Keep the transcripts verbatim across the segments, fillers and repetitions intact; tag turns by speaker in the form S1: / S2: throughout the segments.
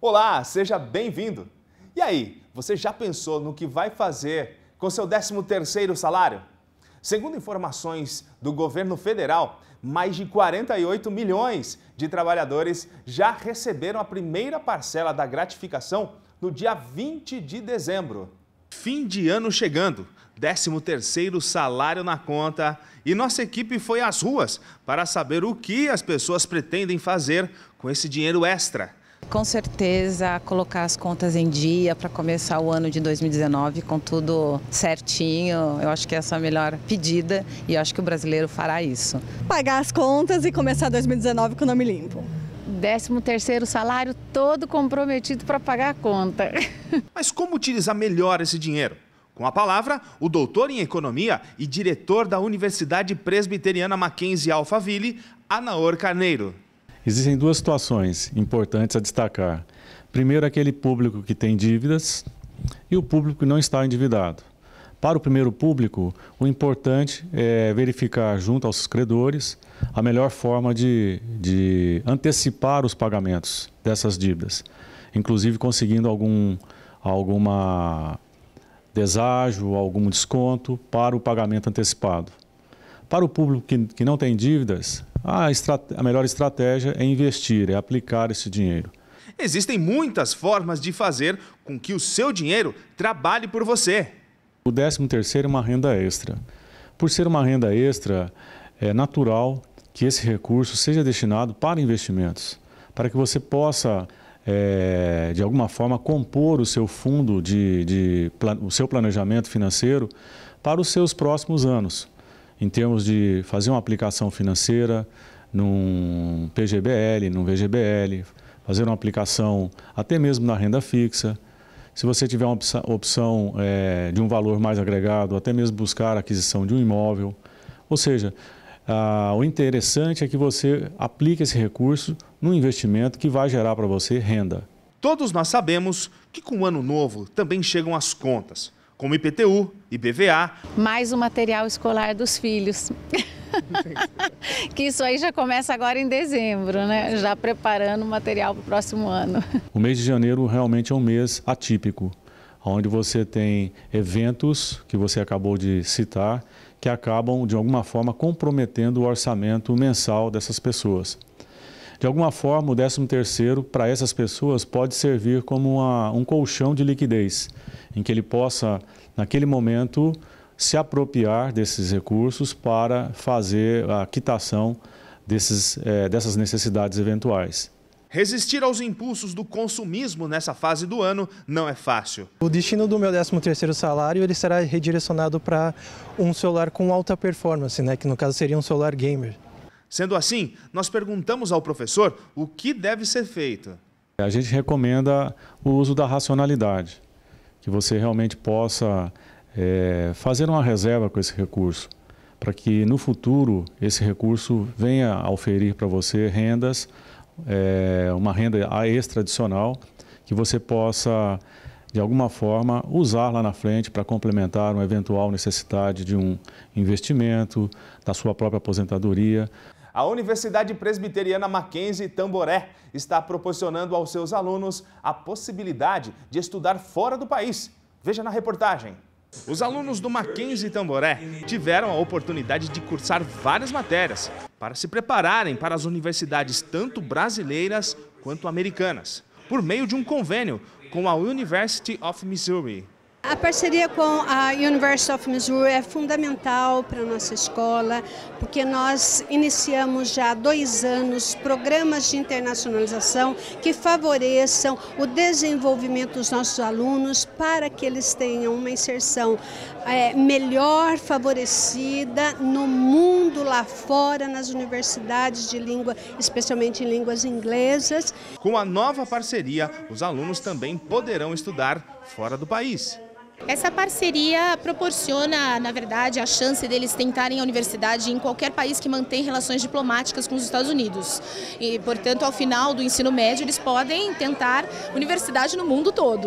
S1: Olá, seja bem-vindo! E aí, você já pensou no que vai fazer com seu décimo terceiro salário? Segundo informações do governo federal, mais de quarenta e oito milhões de trabalhadores já receberam a primeira parcela da gratificação no dia vinte de dezembro. Fim de ano chegando, décimo terceiro salário na conta e nossa equipe foi às ruas para saber o que as pessoas pretendem fazer com esse dinheiro extra.
S2: Com certeza, colocar as contas em dia para começar o ano de dois mil e dezenove com tudo certinho. Eu acho que essa é a melhor pedida e eu acho que o brasileiro fará isso.
S3: Pagar as contas e começar dois mil e dezenove com o nome limpo.
S4: décimo terceiro salário todo comprometido para pagar a conta.
S1: Mas como utilizar melhor esse dinheiro? Com a palavra, o doutor em economia e diretor da Universidade Presbiteriana Mackenzie Alphaville, Anaor Carneiro.
S5: Existem duas situações importantes a destacar. Primeiro, aquele público que tem dívidas e o público que não está endividado. Para o primeiro público, o importante é verificar junto aos credores a melhor forma de, de antecipar os pagamentos dessas dívidas, inclusive conseguindo algum, alguma deságio, algum desconto para o pagamento antecipado. Para o público que, que não tem dívidas, a, a melhor estratégia é investir, é aplicar esse dinheiro.
S1: Existem muitas formas de fazer com que o seu dinheiro trabalhe por você.
S5: O décimo terceiro é uma renda extra. Por ser uma renda extra, é natural que esse recurso seja destinado para investimentos, para que você possa, é, de alguma forma, compor o seu fundo, de, de, o seu planejamento financeiro para os seus próximos anos, em termos de fazer uma aplicação financeira num P G B L, num V G B L, fazer uma aplicação até mesmo na renda fixa. Se você tiver uma opção, opção é, de um valor mais agregado, até mesmo buscar a aquisição de um imóvel. Ou seja, ah, o interessante é que você aplique esse recurso num investimento que vai gerar para você renda.
S1: Todos nós sabemos que com o ano novo também chegam as contas, como I P T U, I P V A.
S4: Mais o material escolar dos filhos. Que isso aí já começa agora em dezembro, né? Já preparando o material para o próximo ano.
S5: O mês de janeiro realmente é um mês atípico, onde você tem eventos que você acabou de citar, que acabam de alguma forma comprometendo o orçamento mensal dessas pessoas. De alguma forma, o décimo terceiro para essas pessoas pode servir como uma, um colchão de liquidez, em que ele possa, naquele momento, se apropriar desses recursos para fazer a quitação desses, é, dessas necessidades eventuais.
S1: Resistir aos impulsos do consumismo nessa fase do ano não é fácil.
S6: O destino do meu décimo terceiro salário ele será redirecionado para um celular com alta performance, né, que no caso seria um celular gamer.
S1: Sendo assim, nós perguntamos ao professor o que deve ser feito.
S5: A gente recomenda o uso da racionalidade, que você realmente possa é, fazer uma reserva com esse recurso, para que no futuro esse recurso venha a oferir para você rendas, é, uma renda extra adicional, que você possa, de alguma forma, usar lá na frente para complementar uma eventual necessidade de um investimento, da sua própria aposentadoria.
S1: A Universidade Presbiteriana Mackenzie Tamboré está proporcionando aos seus alunos a possibilidade de estudar fora do país. Veja na reportagem. Os alunos do Mackenzie Tamboré tiveram a oportunidade de cursar várias matérias para se prepararem para as universidades tanto brasileiras quanto americanas, por meio de um convênio com a University of Missouri.
S7: A parceria com a University of Missouri é fundamental para a nossa escola, porque nós iniciamos já há dois anos programas de internacionalização que favoreçam o desenvolvimento dos nossos alunos para que eles tenham uma inserção é, melhor favorecida no mundo lá fora, nas universidades de língua, especialmente em línguas inglesas.
S1: Com a nova parceria, os alunos também poderão estudar fora do país.
S8: Essa parceria proporciona, na verdade, a chance deles tentarem a universidade em qualquer país que mantém relações diplomáticas com os Estados Unidos. E, portanto, ao final do ensino médio, eles podem tentar universidade no mundo todo.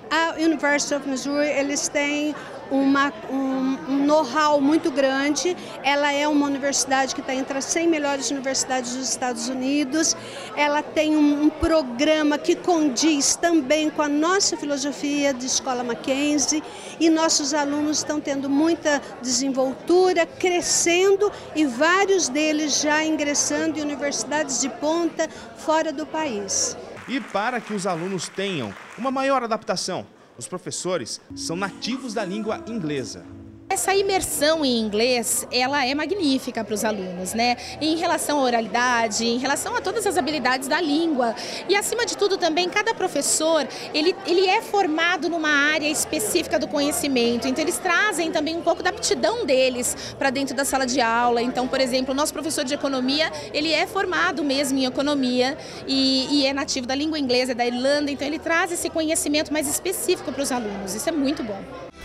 S7: A University of Missouri, eles têm uma, um, um know-how muito grande. Ela é uma universidade que está entre as cem melhores universidades dos Estados Unidos. Ela tem um, um programa que condiz também com a nossa filosofia de Escola Mackenzie, e nossos alunos estão tendo muita desenvoltura, crescendo, e vários deles já ingressando em universidades de ponta fora do país.
S1: E para que os alunos tenham uma maior adaptação, os professores são nativos da língua inglesa.
S8: Essa imersão em inglês, ela é magnífica para os alunos, né? Em relação à oralidade, em relação a todas as habilidades da língua. E, acima de tudo, também, cada professor, ele, ele é formado numa área específica do conhecimento. Então, eles trazem também um pouco da aptidão deles para dentro da sala de aula. Então, por exemplo, o nosso professor de economia, ele é formado mesmo em economia e, e é nativo da língua inglesa, da Irlanda. Então, ele traz esse conhecimento mais específico para os alunos. Isso é muito bom.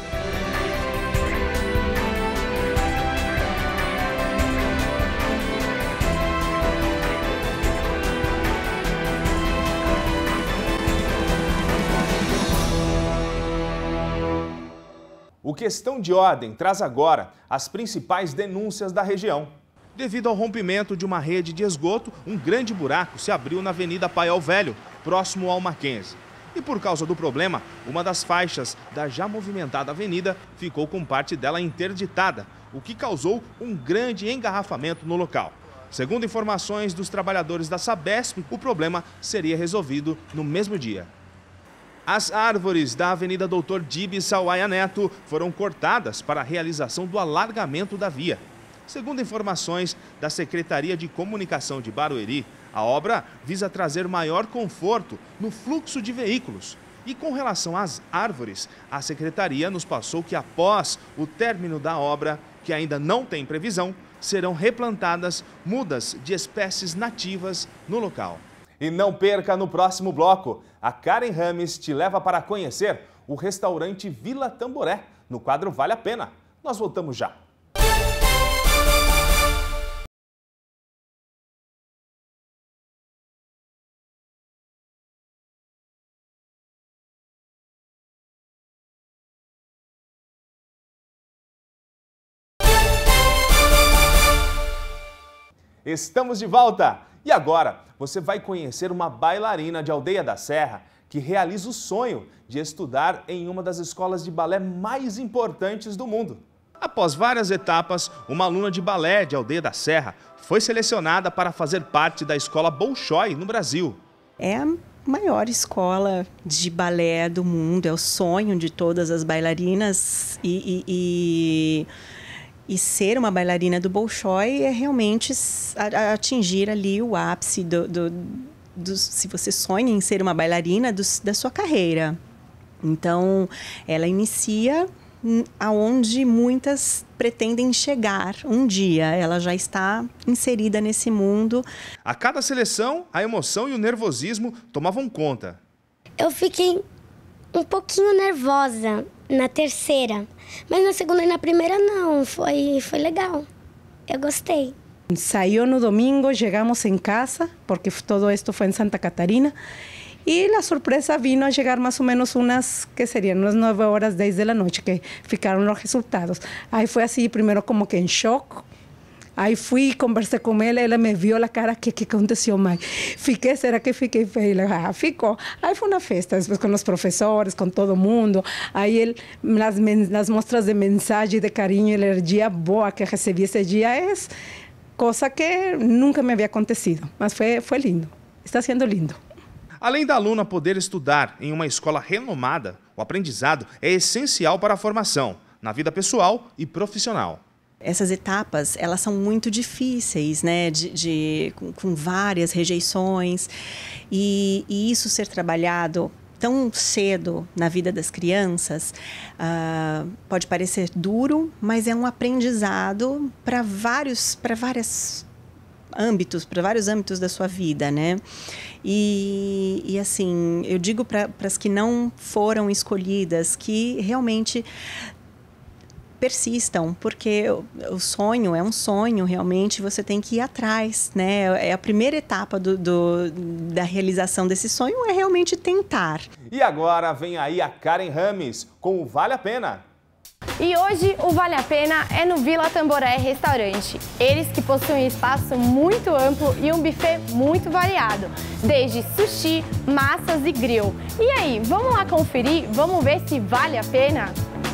S1: O Questão de Ordem traz agora as principais denúncias da região. Devido ao rompimento de uma rede de esgoto, um grande buraco se abriu na Avenida Paiol Velho, próximo ao Mackenzie. E por causa do problema, uma das faixas da já movimentada avenida ficou com parte dela interditada, o que causou um grande engarrafamento no local. Segundo informações dos trabalhadores da Sabesp, o problema seria resolvido no mesmo dia. As árvores da Avenida Doutor Dibes Sawaia Neto foram cortadas para a realização do alargamento da via. Segundo informações da Secretaria de Comunicação de Barueri, a obra visa trazer maior conforto no fluxo de veículos. E com relação às árvores, a Secretaria nos passou que após o término da obra, que ainda não tem previsão, serão replantadas mudas de espécies nativas no local. E não perca no próximo bloco. A Karen Rames te leva para conhecer o restaurante Vila Tamboré, no quadro Vale a Pena. Nós voltamos já. Estamos de volta! E agora, você vai conhecer uma bailarina de Aldeia da Serra que realiza o sonho de estudar em uma das escolas de balé mais importantes do mundo. Após várias etapas, uma aluna de balé de Aldeia da Serra foi selecionada para fazer parte da escola Bolshoi no Brasil.
S9: É a maior escola de balé do mundo, é o sonho de todas as bailarinas e... e, e... E ser uma bailarina do Bolshoi é realmente atingir ali o ápice do, do, do, se você sonha em ser uma bailarina do, da sua carreira. Então, ela inicia aonde muitas pretendem chegar um dia. Ela já está inserida nesse mundo.
S1: A cada seleção, a emoção e o nervosismo tomavam conta.
S10: Eu fiquei um pouquinho nervosa na terceira, mas na segunda e na primeira não, foi, foi legal, eu gostei.
S11: Saiu no domingo, chegamos em casa, porque todo isto foi em Santa Catarina, e a surpresa vino a chegar mais ou menos umas, que seriam umas nove horas, dez da noite, que ficaram os resultados. Aí foi assim, primeiro como que em choque. Aí fui, conversei com ela, ela me viu a cara, que que aconteceu mais? Fiquei, será que fiquei feia? Ah, ficou. Aí foi uma festa, depois com os professores, com todo mundo. Aí ele, nas, nas mostras de mensagem, de carinho, energia boa que recebi esse dia, é coisa que nunca me havia acontecido. Mas foi, foi lindo, está sendo lindo.
S1: Além da aluna poder estudar em uma escola renomada, o aprendizado é essencial para a formação, na vida pessoal e profissional.
S9: Essas etapas, elas são muito difíceis, né, de, de, com, com várias rejeições, e, e isso ser trabalhado tão cedo na vida das crianças uh, pode parecer duro, mas é um aprendizado para vários, para vários âmbitos, para vários âmbitos da sua vida, né? E, e assim, eu digo para as que não foram escolhidas que realmente persistam, porque o sonho é um sonho, realmente você tem que ir atrás, né? É a primeira etapa do, do, da realização desse sonho é realmente tentar.
S1: E agora vem aí a Karen Rames com o Vale a Pena.
S12: E hoje o Vale a Pena é no Vila Tamboré Restaurante. Eles que possuem um espaço muito amplo e um buffet muito variado, desde sushi, massas e grill. E aí, vamos lá conferir? Vamos ver se vale a pena?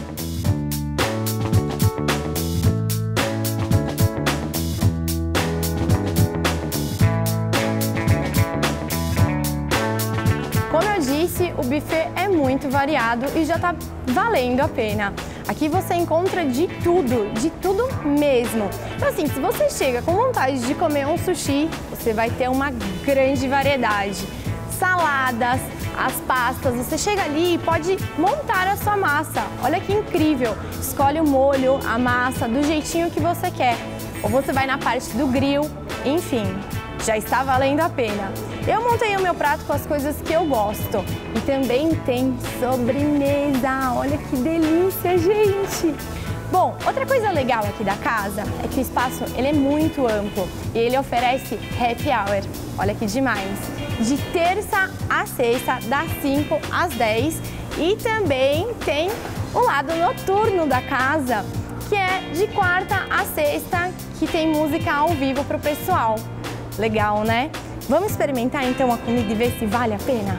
S12: Como eu disse, o buffet é muito variado e já está valendo a pena. Aqui você encontra de tudo, de tudo mesmo. Então assim, se você chega com vontade de comer um sushi, você vai ter uma grande variedade. Saladas, as pastas, você chega ali e pode montar a sua massa. Olha que incrível! Escolhe o molho, a massa, do jeitinho que você quer. Ou você vai na parte do grill, enfim. Já está valendo a pena. Eu montei o meu prato com as coisas que eu gosto. E também tem sobremesa. Olha que delícia, gente! Bom, outra coisa legal aqui da casa é que o espaço ele é muito amplo e ele oferece happy hour. Olha que demais! De terça a sexta, das cinco às dez. E também tem o lado noturno da casa, que é de quarta a sexta, que tem música ao vivo para o pessoal. Legal, né? Vamos experimentar então a comida e ver se vale a pena?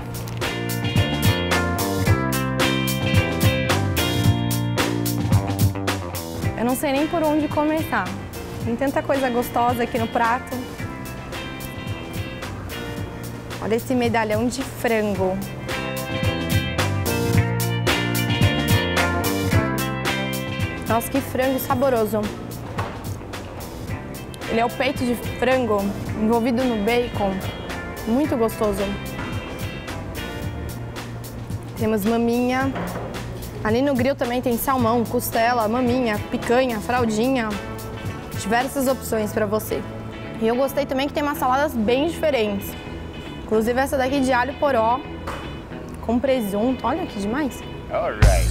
S12: Eu não sei nem por onde começar. Tem tanta coisa gostosa aqui no prato. Olha esse medalhão de frango. Nossa, que frango saboroso. Ele é o peito de frango envolvido no bacon, muito gostoso. Temos maminha. Ali no grill também tem salmão, costela, maminha, picanha, fraldinha. Diversas opções para você. E eu gostei também que tem umas saladas bem diferentes. Inclusive essa daqui de alho poró com presunto. Olha que demais. Alright.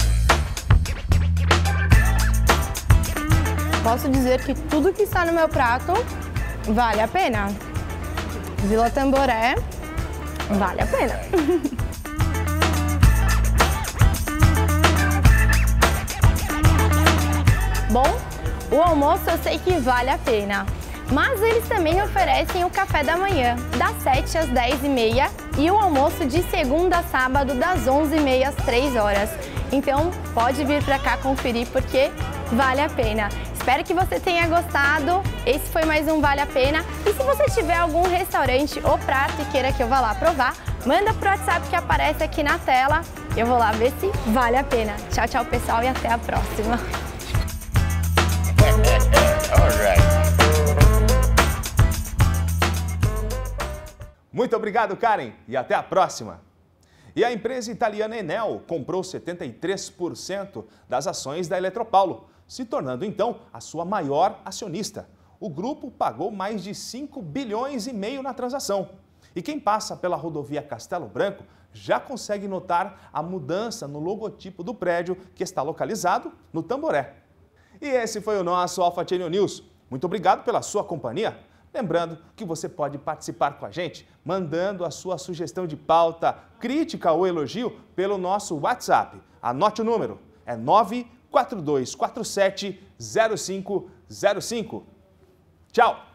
S12: Posso dizer que tudo que está no meu prato vale a pena. Vila Tamboré, vale a pena. Bom, o almoço eu sei que vale a pena. Mas eles também oferecem o café da manhã, das sete às dez e meia, e o almoço de segunda a sábado, das onze e meia às três horas. Então, pode vir para cá conferir, porque vale a pena. Espero que você tenha gostado. Esse foi mais um Vale a Pena. E se você tiver algum restaurante ou prato e queira que eu vá lá provar, manda pro WhatsApp que aparece aqui na tela. Eu vou lá ver se vale a pena. Tchau, tchau, pessoal, e até a próxima.
S1: Muito obrigado, Karen, e até a próxima. E a empresa italiana Enel comprou setenta e três por cento das ações da Eletropaulo, se tornando então a sua maior acionista. O grupo pagou mais de cinco bilhões e meio na transação. E quem passa pela rodovia Castelo Branco já consegue notar a mudança no logotipo do prédio que está localizado no Tamboré. E esse foi o nosso Alpha Channel News. Muito obrigado pela sua companhia. Lembrando que você pode participar com a gente mandando a sua sugestão de pauta, crítica ou elogio pelo nosso WhatsApp. Anote o número, é nove quatro dois quatro sete zero cinco zero cinco. Tchau!